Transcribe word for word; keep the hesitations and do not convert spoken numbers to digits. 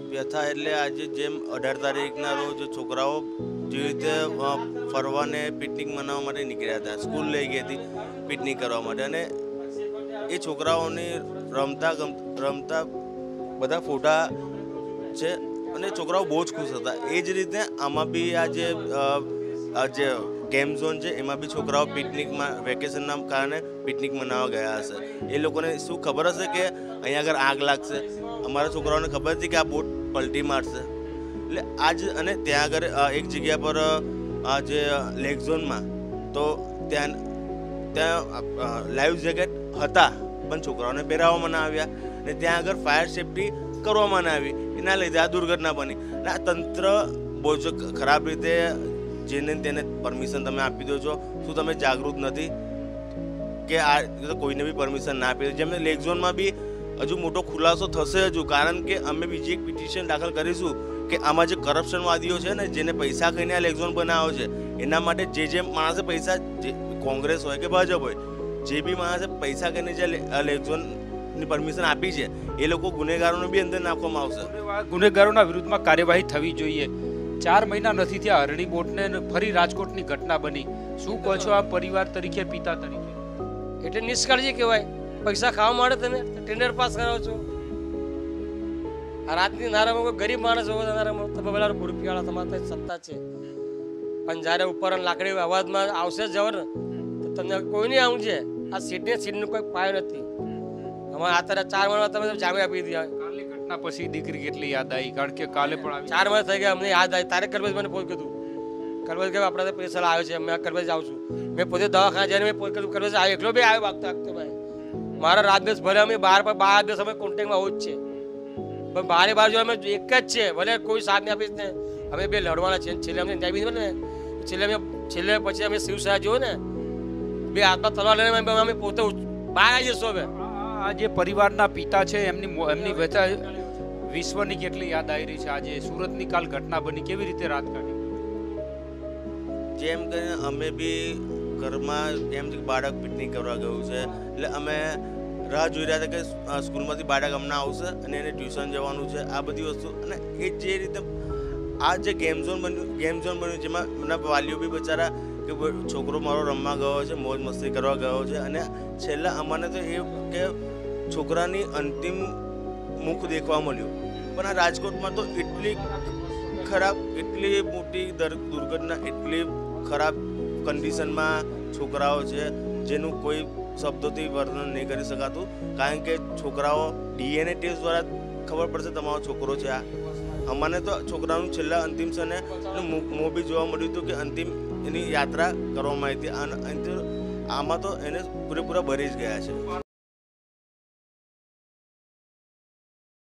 વ્યથા એટલે આજે જેમ અઢાર તારીખના રોજ છોકરાઓ જે રીતે ફરવાને પિકનિક મનાવવા માટે નીકળ્યા હતા, સ્કૂલ લઈ ગઈ હતી પિકનિક કરવા માટે, અને એ છોકરાઓની રમતા રમતા બધા ફોટા છે અને છોકરાઓ બહુ જ ખુશ હતા. એ જ રીતે આમાં બી આ જે આ જે ગેમ ઝોન છે એમાં બી છોકરાઓ પિકનિકમાં વેકેશનના કારણે પિકનિક મનાવવા ગયા હશે. એ લોકોને શું ખબર હશે કે અહીંયા આગળ આગ લાગશે? અમારા છોકરાઓને ખબર હતી કે આ બોટ પલટી મારશે. એટલે આજ અને ત્યાં આગળ એક જગ્યા પર આ જે લેક ઝોનમાં તો ત્યાં ત્યાં લાઈવ જેકેટ હતા પણ છોકરાઓને પહેરાવવામાં ના આવ્યા, અને ત્યાં આગળ ફાયર સેફટી કરવામાં ના આવી. એના લીધે આ દુર્ઘટના બની. અને આ તંત્ર બહુ જ ખરાબ રીતે જેને તેને પરમિશન તમે આપી દો છો. શું તમે જાગૃત નથી કે આ કોઈને બી પરમિશન ના આપી? જેમ લેક ઝોનમાં બી હજુ મોટો ખુલાસો થશે હજુ, કારણ કે અમે બીજી એક પિટિશન દાખલ કરીશું કે આમાં જે કરપ્શનવાદીઓ છે ને, જેને પૈસા ખાઈને આ લેક ઝોન બનાવ્યો છે, એના માટે જે જે માણસે પૈસા, જે કોંગ્રેસ હોય કે ભાજપ હોય, જે બી માણસે પૈસા ખાઈને જે લેક ઝોનની પરમિશન આપી છે એ લોકો ગુનેગારોને બી અંદર નાખવામાં આવશે. ગુનેગારોના વિરુદ્ધમાં કાર્યવાહી થવી જોઈએ. ચાર મહિના નથી થયા હરણી બોટને ફરી રાજકોટની ઘટના બની. શું કહો છો આ પરિવાર તરીકે, પિતા તરીકે? એટલે નિષ્કાળજી કહેવાય. પૈસા ખાવા માટે તમે ટેન્ડર પાસ કરાવો છો. આ રાતની નારામાં કોઈ ગરીબ માણસ હોય નારામાં તમે પેલા રૂપિયાવાળા તમારે સત્તા છે, પણ જ્યારે ઉપર લાકડી અવાજમાં આવશે જ જવો ને તો તમને કોઈ નહીં આવું છે. આ સીટને સીટનો કોઈ પાયો નથી. અમારે અત્યારે ચાર મહિના તમે જામીન આપી દીધા. કાલની ઘટના પછી દીકરી કેટલી યાદ આવી? કારણ કે કાલે પણ ચાર મહિના થઈ ગયા, અમને યાદ આવી. તારે કરવેજ મને ફોન કીધું, કરવેજ કે આપણે પૈસા આવ્યો છે, મેં કરવેજ આવું છું. મેં પોતે દવાખાના જઈને મેં ફોન કર્યું, કરવેજ આવ્યો, એકલો બી આવ્યો વાગતો વાગતો ભાઈ. મારા રાત દિવસ ભલે અમે બાર પર બાર દિવસ અમે કોન્ટેક્ટમાં હોવું જ છે, પણ બારે બાર જો અમે એક જ છે, ભલે કોઈ સાથ નહીં આપીશ ને અમે બે લડવાના છે. છેલ્લે અમને ન્યાય બી ને છેલ્લે અમે છેલ્લે પછી અમે શિવસેના જોયું ને બે હાથમાં તલવાર લઈને અમે પોતે બહાર આવી જશું. હવે આ જે પરિવારના પિતા છે એમની એમની વ્યથા વિશ્વની કેટલી યાદ આવી રહી છે. આજે સુરતની કાલ ઘટના બની, કેવી રીતે રાત કાઢી? જેમ કરીને અમે બી ઘરમાં એમ બાળક પિકનિક કરવા ગયું છે એટલે અમે રાહ જોઈ રહ્યા હતા કે સ્કૂલમાંથી બાળક હમણાં આવશે અને એને ટ્યુશન જવાનું છે, આ બધી વસ્તુ. અને એ જે રીતે આ જે ગેમ ઝોન બન્યું ગેમ ઝોન બન્યું જેમાં એમના વાલીઓ બી બચારા કે છોકરો મારો રમવા ગયો છે, મોજ મસ્તી કરવા ગયો છે, અને છેલ્લા અમને તો એ કે છોકરાની અંતિમ મુખ દેખવા મળ્યું. પણ આ રાજકોટમાં તો એટલી ખરાબ, એટલી મોટી દુર્ઘટના, એટલી ખરાબ કન્ડિશનમાં છોકરાઓ છે જેનું કોઈ શબ્દોથી વર્ણન નહીં કરી શકાતું. કારણ કે છોકરાઓ ડીએનએ ટેસ્ટ દ્વારા ખબર પડશે તમારો છોકરો છે આ. અમને તો છોકરાનું છેલ્લા અંતિમ છે ને મોં બી જોવા મળ્યું હતું કે અંતિમ એની યાત્રા કરવામાં આવી હતી. આમાં તો એને પૂરેપૂરા ભરી જ ગયા છે.